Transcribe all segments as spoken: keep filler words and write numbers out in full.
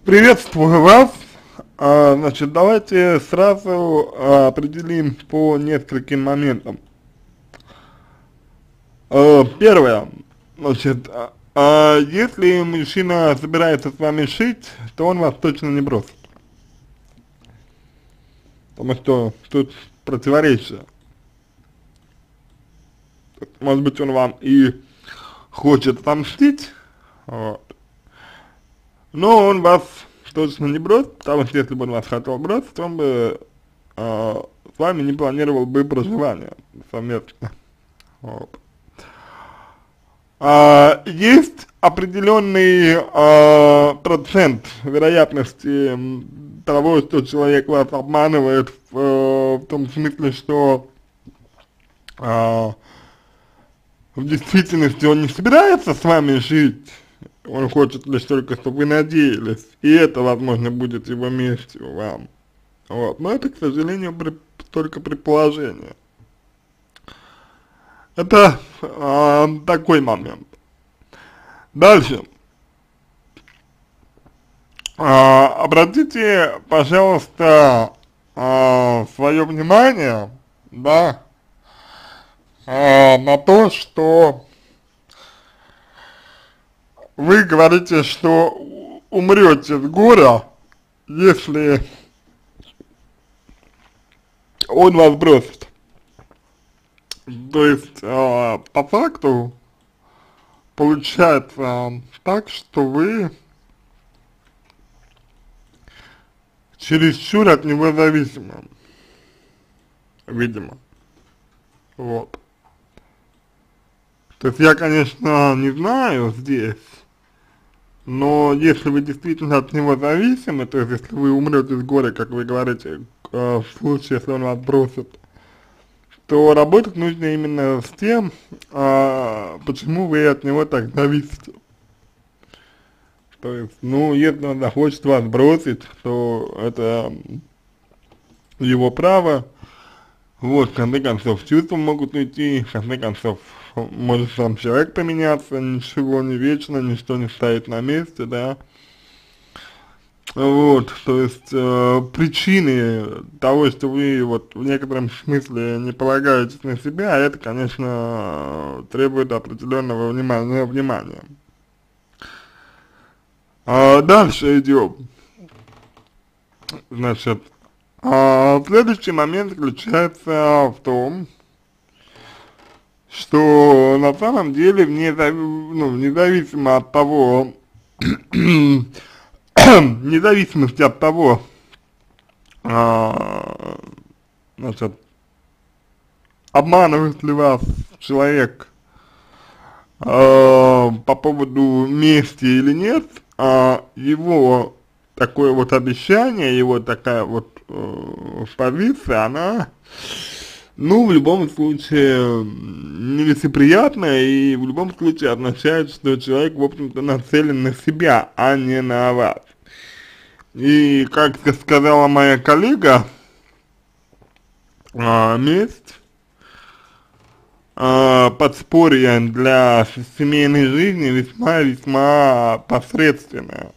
Приветствую вас. А, значит, давайте сразу а, определим по нескольким моментам. А, первое. Значит, а, а, если мужчина собирается с вами жить, то он вас точно не бросит. Потому что тут противоречие. Может быть, он вам и хочет отомстить, вот, но он вас точно не бросит, потому что если бы он вас хотел бросить, он бы а, с вами не планировал бы проживание совместно. Вот. А, есть определенный а, процент вероятности м, того, что человек вас обманывает в, э, в том смысле, что а, в действительности он не собирается с вами жить, он хочет лишь только, чтобы вы надеялись, и это, возможно, будет его местью вам. Вот. Но это, к сожалению, при, только предположение. Это а, такой момент. Дальше. А, обратите, пожалуйста, а, свое внимание, да, а, на то, что вы говорите, что умрете с горя, если он вас бросит. То есть, а, по факту, получается так, что вы чересчур от него зависимы, видимо, вот. То есть я, конечно, не знаю здесь, но если вы действительно от него зависимы, то есть если вы умрете с горя, как вы говорите, э, в случае, если он вас бросит, то работать нужно именно с тем, э, почему вы от него так зависите. То есть, ну, если он захочет вас бросить, то это его право. Вот, в конце концов, чувства могут уйти, в конце концов, может сам человек поменяться, ничего не вечно, ничто не стоит на месте, да. Вот, то есть, э, причины того, что вы вот в некотором смысле не полагаетесь на себя, это, конечно, требует определенного внимания, внимания. А дальше идем. Значит, а следующий момент заключается в том, что на самом деле, вне, ну, независимо от того, вне зависимости от того, а, значит, обманывает ли вас человек а, по поводу мести или нет, а его такое вот обещание, его такая вот э, позиция, она, ну, в любом случае, нелицеприятная и в любом случае означает, что человек, в общем-то, нацелен на себя, а не на вас. И, как сказала моя коллега, а, месть, а, подспорье для семейной жизни весьма-весьма посредственное.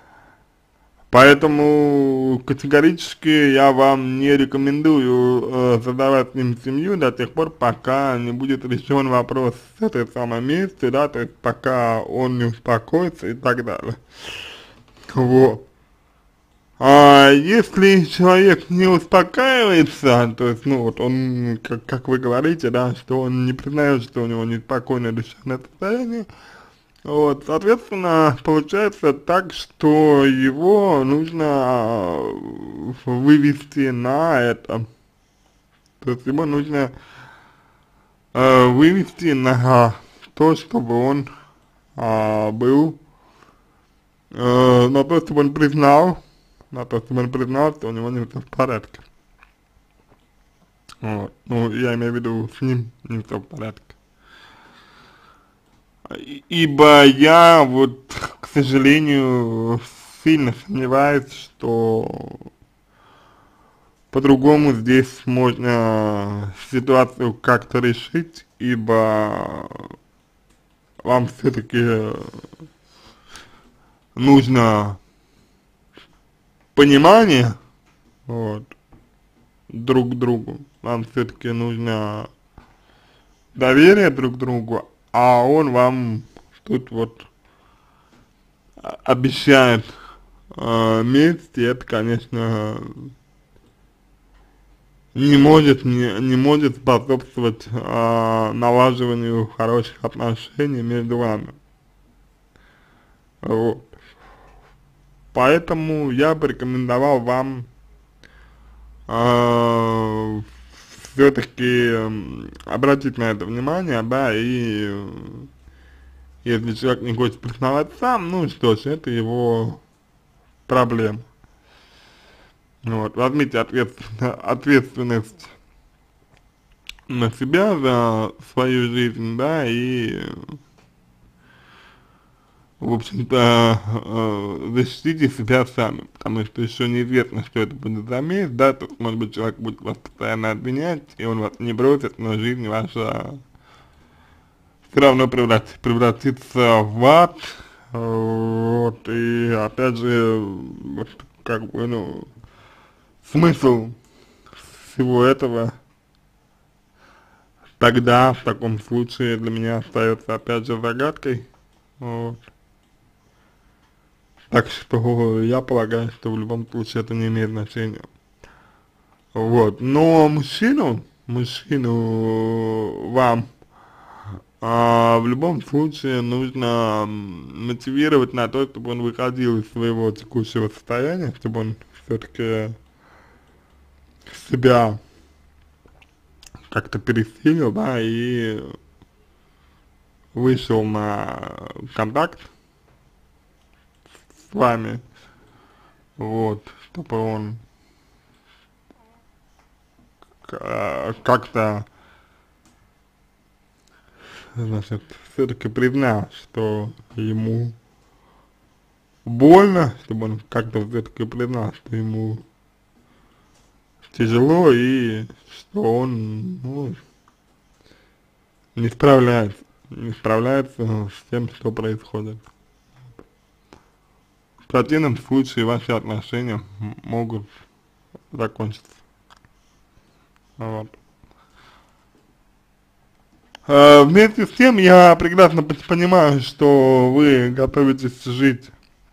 Поэтому категорически я вам не рекомендую э, создавать с ним семью до тех пор, пока не будет решен вопрос с этой самой местью, да, то есть пока он не успокоится и так далее. Вот. А если человек не успокаивается, то есть, ну вот он, как, как вы говорите, да, что он не признает, что у него неспокойное душевное состояние, вот, соответственно, получается так, что его нужно вывести на это, то есть его нужно э, вывести на то, чтобы он э, был, э, на то, чтобы он признал, на то, чтобы он признал, что у него не все в порядке. Вот, ну, я имею в виду, с ним не все в порядке. Ибо я вот, к сожалению, сильно сомневаюсь, что по-другому здесь можно ситуацию как-то решить, ибо вам все-таки нужно понимание, вот, друг к другу, вам все-таки нужно доверие друг к другу, а он вам тут вот а- обещает э, месть, и это, конечно, не может, не, не может способствовать э, налаживанию хороших отношений между вами. Вот. Поэтому я бы рекомендовал вам э, все-таки обратить на это внимание, да, и э, если человек не хочет признавать сам, ну что ж, это его проблема. Вот, возьмите ответственно- ответственность на себя за свою жизнь, да, и, в общем-то, э, защитите себя сами, потому что еще неизвестно, что это будет за месть, да, тут, может быть, человек будет вас постоянно обвинять, и он вас не бросит, но жизнь ваша все равно преврат, превратится в ад, э, вот, и опять же, вот, как бы, ну, смысл всего этого тогда, в таком случае, для меня остается опять же загадкой, вот. Так что я полагаю, что в любом случае это не имеет значения. Вот, но мужчину, мужчину вам а, в любом случае нужно м, мотивировать на то, чтобы он выходил из своего текущего состояния, чтобы он все-таки себя как-то пересилил, да, и вышел на контакт с вами, вот, чтобы он к- как-то, значит, все-таки признал, что ему больно, чтобы он как-то все-таки признал, что ему тяжело и что он, ну, не справляется, не справляется с тем, что происходит. В противном случае ваши отношения м- могут закончиться. Вот. А, вместе с тем я прекрасно п- понимаю, что вы готовитесь жить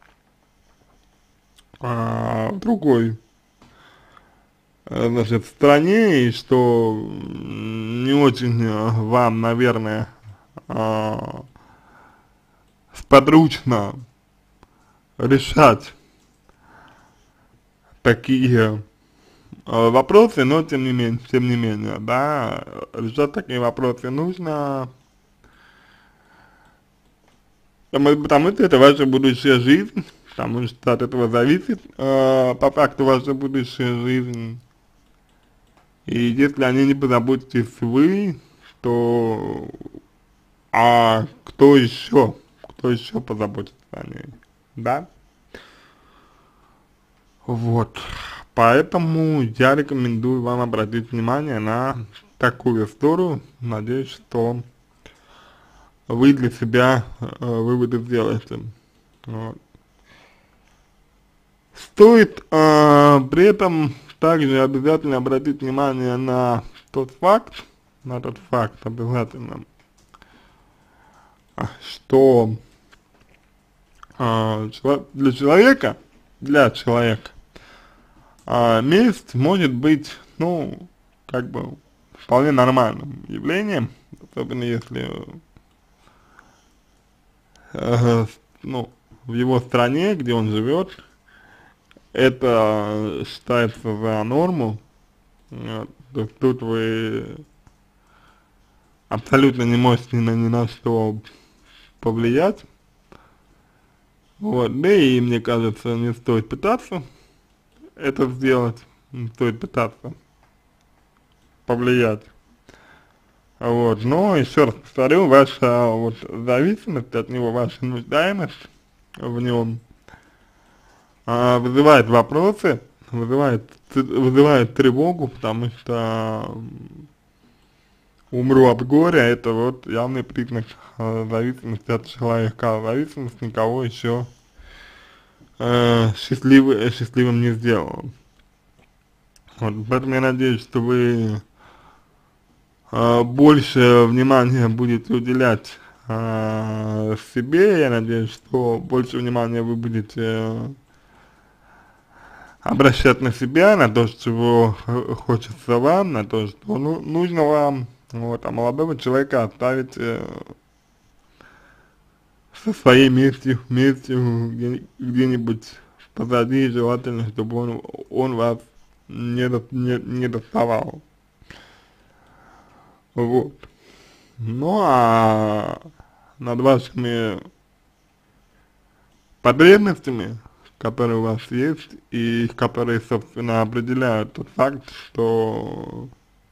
а, в другой, э, значит, стране, и что м, не очень э, вам, наверное, а, сподручно решать такие э, вопросы, но тем не менее, тем не менее, да, решать такие вопросы нужно, потому, потому что это ваша будущая жизнь, потому что от этого зависит э, по факту ваша будущая жизнь. И если о ней не позаботитесь вы, то а кто еще, кто еще позаботится о ней, да? Вот, поэтому я рекомендую вам обратить внимание на такую историю, надеюсь, что вы для себя э, выводы сделаете. Вот. Стоит э, при этом также обязательно обратить внимание на тот факт, на тот факт обязательно, а, что э, чело- для человека, для человека а, месть может быть, ну, как бы вполне нормальным явлением, особенно если, э, ну, в его стране, где он живет, это считается за норму, вот, то есть тут вы абсолютно не можете ни на, ни на что повлиять, вот, да и мне кажется, не стоит пытаться это сделать, не стоит пытаться повлиять. Вот, но еще раз повторю, ваша вот зависимость от него, ваша нуждаемость в нем а, вызывает вопросы, вызывает, т- вызывает тревогу, потому что м, умру от горя, это вот явный признак а, зависимости от человека, а зависимость никого еще э, счастливый, счастливым не сделал. Вот, поэтому я надеюсь, что вы э, больше внимания будете уделять э, себе, я надеюсь, что больше внимания вы будете э, обращать на себя, на то, чего хочется вам, на то, что ну, нужно вам, вот, а молодого человека оставить э, со своей местью, местью где, где-нибудь позади, желательно, чтобы он, он вас не, до, не, не доставал. Вот. Ну а над вашими потребностями, которые у вас есть, и которые, собственно, определяют тот факт, что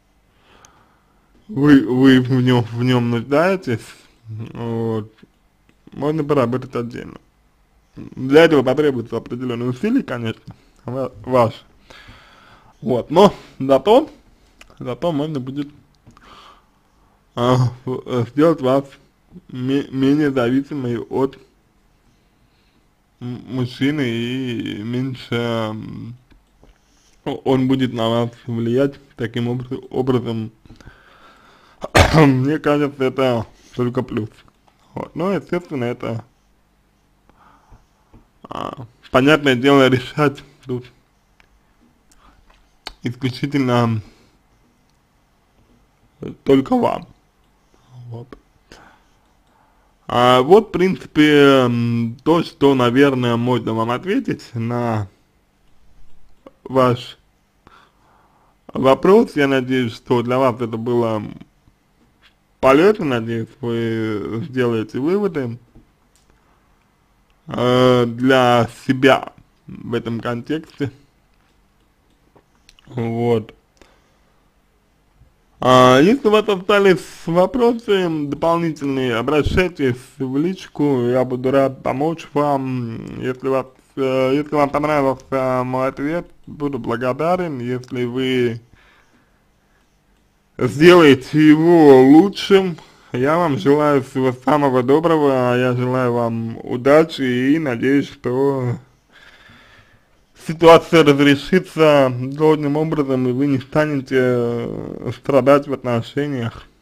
вы, вы в нем, в нем нуждаетесь, вот, можно поработать отдельно. Для этого потребуется определенные усилия, конечно, ва ваши. Вот, но зато, зато можно будет а, сделать вас менее зависимой от мужчины, и меньше он будет на вас влиять таким образом, образом. Мне кажется, это только плюс. Вот. Но, естественно, это а, понятное дело, решать тут исключительно только вам. Вот. А вот, в принципе, то, что, наверное, можно вам ответить на ваш вопрос. Я надеюсь, что для вас это было полезно, надеюсь, вы сделаете выводы э, для себя в этом контексте. Вот. А если у вас остались вопросы дополнительные, обращайтесь в личку, я буду рад помочь вам. Если, вас, э, если вам понравился мой ответ, буду благодарен. Если вы сделаете его лучшим, я вам желаю всего самого доброго, я желаю вам удачи и надеюсь, что ситуация разрешится должным образом, и вы не станете страдать в отношениях.